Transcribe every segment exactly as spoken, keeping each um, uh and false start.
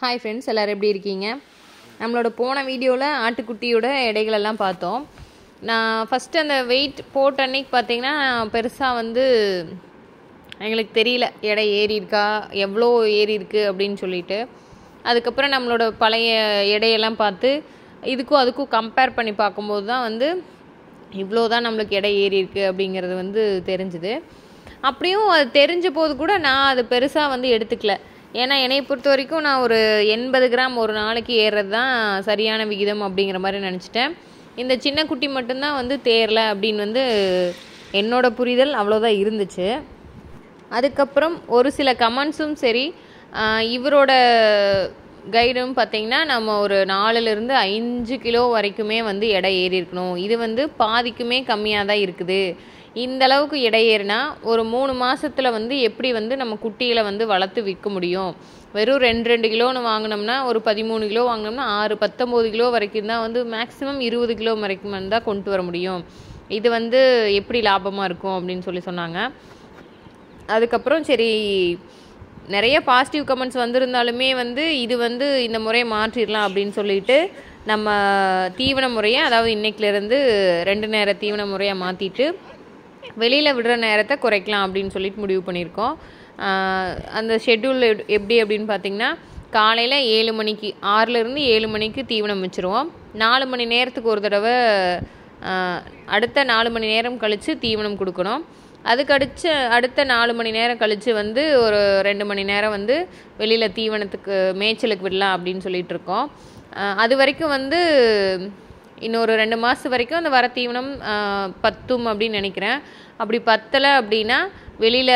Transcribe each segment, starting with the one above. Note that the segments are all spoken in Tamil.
ஹாய் ஃப்ரெண்ட்ஸ், எல்லோரும் எப்படி இருக்கீங்க? நம்மளோட போன வீடியோவில் ஆட்டுக்குட்டியோட எடைகளெல்லாம் பார்த்தோம். நான் ஃபஸ்ட்டு அந்த வெயிட் போட்ட அன்னைக்கு பார்த்தீங்கன்னா பெருசாக வந்து எங்களுக்கு தெரியல எடை ஏறி இருக்கா, எவ்வளோ ஏறி இருக்குது அப்படின்னு சொல்லிட்டு. அதுக்கப்புறம் நம்மளோட பழைய எடையெல்லாம் பார்த்து இதுக்கும் அதுக்கும் கம்பேர் பண்ணி பார்க்கும்போது தான் வந்து இவ்வளோ தான் நம்மளுக்கு எடை ஏறி இருக்குது அப்படிங்கிறது வந்து தெரிஞ்சுது. அப்படியும் அது தெரிஞ்ச போது கூட நான் அது பெருசாக வந்து எடுத்துக்கல. ஏன்னா என்னை பொறுத்த வரைக்கும் நான் ஒரு எண்பது கிராம் ஒரு நாளைக்கு ஏறுறது தான் சரியான விகிதம் அப்படிங்கிற மாதிரி நினச்சிட்டேன். இந்த சின்ன குட்டி மட்டும்தான் வந்து தேரலை அப்படின்னு வந்து என்னோட புரிதல் அவ்வளோதான் இருந்துச்சு. அதுக்கப்புறம் ஒரு சில கமெண்ட்ஸும் சரி, இவரோட கைடும் பார்த்திங்கன்னா நம்ம ஒரு நாலுலேருந்து அஞ்சு கிலோ வரைக்குமே வந்து எடை ஏறி இருக்கணும். இது வந்து பாதிக்குமே கம்மியாக தான் இருக்குது. இந்த அளவுக்கு எடை ஏறினா ஒரு மூணு மாதத்தில் வந்து எப்படி வந்து நம்ம குட்டிகளை வந்து வளர்த்து விற்க முடியும்? வெறும் ரெண்டு ரெண்டு கிலோன்னு வாங்கினோம்னா ஒரு பதிமூணு கிலோ வாங்கினோம்னா ஆறு பத்தொம்போது கிலோ வரைக்கும் தான் வந்து மேக்ஸிமம் இருபது கிலோ வரைக்கும் தான் கொண்டு வர முடியும். இது வந்து எப்படி லாபமாக இருக்கும் அப்படின்னு சொல்லி சொன்னாங்க. அதுக்கப்புறம் சரி, நிறைய பாசிட்டிவ் கமெண்ட்ஸ் வந்திருந்தாலுமே வந்து இது வந்து இந்த முறையை மாற்றிடலாம் அப்படின்னு சொல்லிட்டு நம்ம தீவன முறையை, அதாவது இன்னைக்கிலேருந்து ரெண்டு நேர தீவன முறையை மாற்றிட்டு வெளியில் விடுற நேரத்தை குறைக்கலாம் அப்படின்னு சொல்லிட்டு முடிவு பண்ணியிருக்கோம். அந்த ஷெட்யூல் எப்படி அப்படின்னு பார்த்திங்கன்னா, காலையில் ஏழு மணிக்கு ஆறுலேருந்து ஏழு மணிக்கு தீவனம் வச்சுருவோம். நாலு மணி நேரத்துக்கு ஒரு தடவை அடுத்த நாலு மணி நேரம் கழித்து தீவனம் கொடுக்கணும். அதுக்கு அடித்து அடுத்த நாலு மணி நேரம் கழித்து வந்து ஒரு ரெண்டு மணி நேரம் வந்து வெளியில் தீவனத்துக்கு மேய்ச்சலுக்கு விடலாம் அப்படின்னு சொல்லிட்டு இருக்கோம். அது வரைக்கும் வந்து இன்னொரு ரெண்டு மாதம் வரைக்கும் அந்த வர தீவனம் பத்தும் அப்படின்னு நினைக்கிறேன். அப்படி பத்தலை அப்படின்னா வெளியில்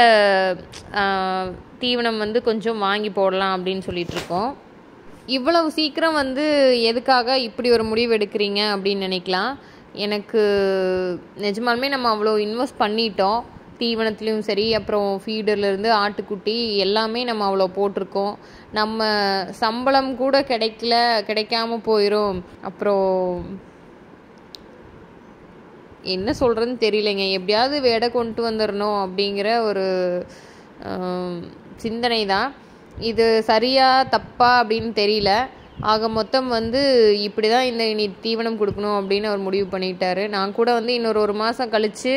தீவனம் வந்து கொஞ்சம் வாங்கி போடலாம் அப்படின்னு சொல்லிகிட்ருக்கோம். இவ்வளவு சீக்கிரம் வந்து எதுக்காக இப்படி ஒரு முடிவு எடுக்கிறீங்க அப்படின்னு நினைக்கலாம். எனக்கு நிஜமாலுமே நம்ம அவ்வளோ இன்வெஸ்ட் பண்ணிட்டோம். தீவனத்துலேயும் சரி, அப்புறம் ஃபீடர்லேருந்து ஆட்டுக்குட்டி எல்லாமே நம்ம அவ்வளோ போட்டிருக்கோம். நம்ம சம்பளம் கூட கிடைக்கல, கிடைக்காம போயிடும். அப்புறம் என்ன சொல்கிறதுன்னு தெரியலைங்க. எப்படியாவது எடை கொண்டு வந்துடணும் அப்படிங்கிற ஒரு சிந்தனை தான். இது சரியா தப்பா அப்படின்னு தெரியல. ஆக மொத்தம் வந்து இப்படி தான் இந்த இனி தீவனம் கொடுக்கணும் அப்படின்னு அவர் முடிவு பண்ணிட்டாரு. நான் கூட வந்து இன்னொரு ஒரு மாதம் கழித்து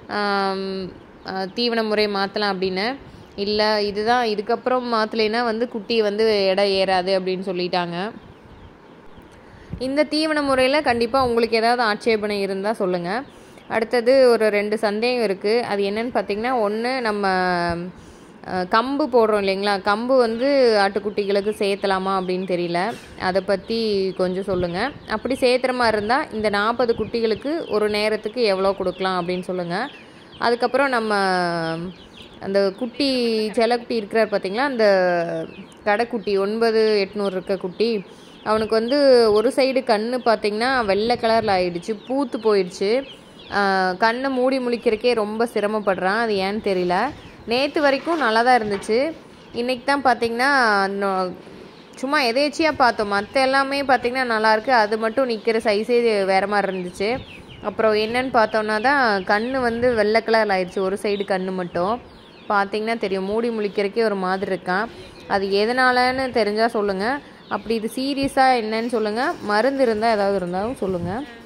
தீவன முறை மாற்றலாம் அப்படின்னு. இல்லை, இதுதான் இதுக்கப்புறம் மாற்றலைன்னா வந்து குட்டி வந்து எடை ஏறாது அப்படின்னு சொல்லிட்டாங்க. இந்த தீவன முறையில் கண்டிப்பாக உங்களுக்கு ஏதாவது ஆட்சேபனை இருந்தால் சொல்லுங்கள். அடுத்தது ஒரு ரெண்டு சந்தேகம் இருக்குது. அது என்னன்னு பார்த்திங்கன்னா, ஒன்று நம்ம கம்பு போடுறோம் இல்லைங்களா, கம்பு வந்து ஆட்டுக்குட்டிகளுக்கு சேர்த்தலாமா அப்படின்னு தெரியல. அதை பற்றி கொஞ்சம் சொல்லுங்கள். அப்படி சேர்த்துற மாதிரி இருந்தால் இந்த நாற்பது குட்டிகளுக்கு ஒரு நேரத்துக்கு எவ்வளோ கொடுக்கலாம் அப்படின்னு சொல்லுங்கள். அதுக்கப்புறம் நம்ம அந்த குட்டி செல்லக்குட்டி இருக்கிறார் பார்த்திங்களா, அந்த கடைக்குட்டி ஒன்பது எட்நூறு இருக்க குட்டி, அவனுக்கு வந்து ஒரு சைடு கண் பார்த்திங்கன்னா வெள்ளை கலரில் ஆகிடுச்சு, பூத்து போயிடுச்சு. கண்ணை மூடி முழிக்கிறக்கே ரொம்ப சிரமப்படுறான். அது ஏன்னு தெரியல. நேற்று வரைக்கும் நல்லா தான் இருந்துச்சு. இன்றைக்கி தான் பார்த்திங்கன்னா சும்மா எதேச்சியாக பார்த்தோம். மற்ற எல்லாமே பார்த்திங்கன்னா நல்லாயிருக்கு, அது மட்டும் நிற்கிற சைஸே வேறு மாதிரி இருந்துச்சு. அப்புறம் என்னன்னு பார்த்தோன்னா தான் கண் வந்து வெள்ளை கலரில் ஆயிடுச்சு, ஒரு சைடு கண் மட்டும் பார்த்திங்கன்னா தெரியும். மூடி முழிக்கிறக்கே ஒரு மாதிரி இருக்கான். அது எதனாலன்னு தெரிஞ்சால் சொல்லுங்கள். அப்படி இது சீரியஸாக என்னன்னு சொல்லுங்கள். மருந்து இருந்தால் ஏதாவது இருந்தாலும் சொல்லுங்கள்.